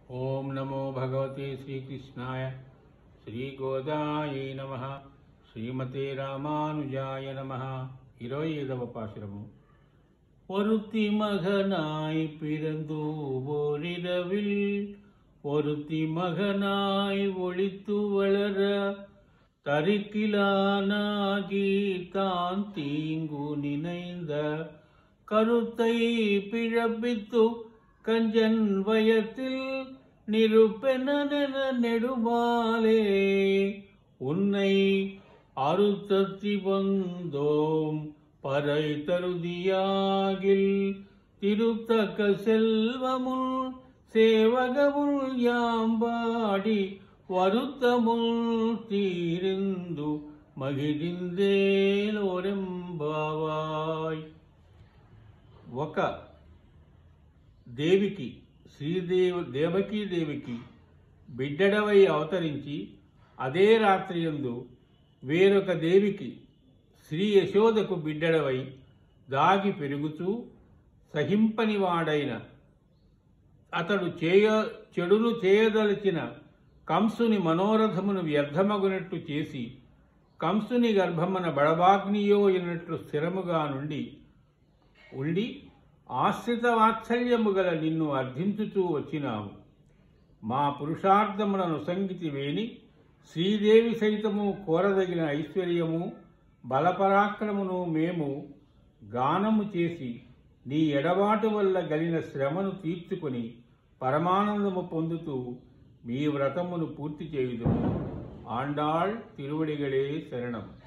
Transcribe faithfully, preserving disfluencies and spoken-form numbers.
ओम नमो भगवते श्रीकृष्णाय श्रीगोदायै नमः श्रीमते रामानुजाय नमः इरवै ऐदव पाशुरमु ஒருத்தி மகனாய் பிறந்து ஓரிரவில் ஒருத்தி மகனாய் ஒளித்து வளர தரிக்கிலானாகி தான் தீங்கு நினைந்த கருத்தை பிழப்பித்து கஞ்சன் வயத்தில் நிருப்பென நெடுமாலே உன்னை அறுத்தத்தி வந்தோம் பறை தருதியாகில் திருத்தக்க செல்வமுள் சேவகமுள் யாம்பாடி வருத்தமுள் தீரிந்து మగిడిందేలోరెంబావాయ్. ఒక దేవికి శ్రీదేవ దేవకీ దేవికి బిడ్డడవై అవతరించి అదే రాత్రియందు వేరొక దేవికి శ్రీ యశోదకు బిడ్డడవై దాగి పెరుగుతూ సహింపనివాడైన అతడు చేయ చెడును చేయదలిచిన కంసుని మనోరథమును వ్యర్థమగునట్టు చేసి కంసుని గర్భమున బడబాగ్నియో అయినట్లు స్థిరముగా నుండి ఉండి ఆశ్రిత వాత్సల్యము గల నిన్ను అర్థించుతూ వచ్చినాము. మా పురుషార్థములను సంగితివేని శ్రీదేవి సైతము కోరదగిన ఐశ్వర్యము బలపరాక్రమును మేము గానము చేసి నీ ఎడబాటు వల్ల గలిన శ్రమను తీర్చుకొని పరమానందము పొందుతూ మీ వ్రతమును పూర్తి చేయుదుము. ఆండాళ్ తిరువడిగళే శరణం.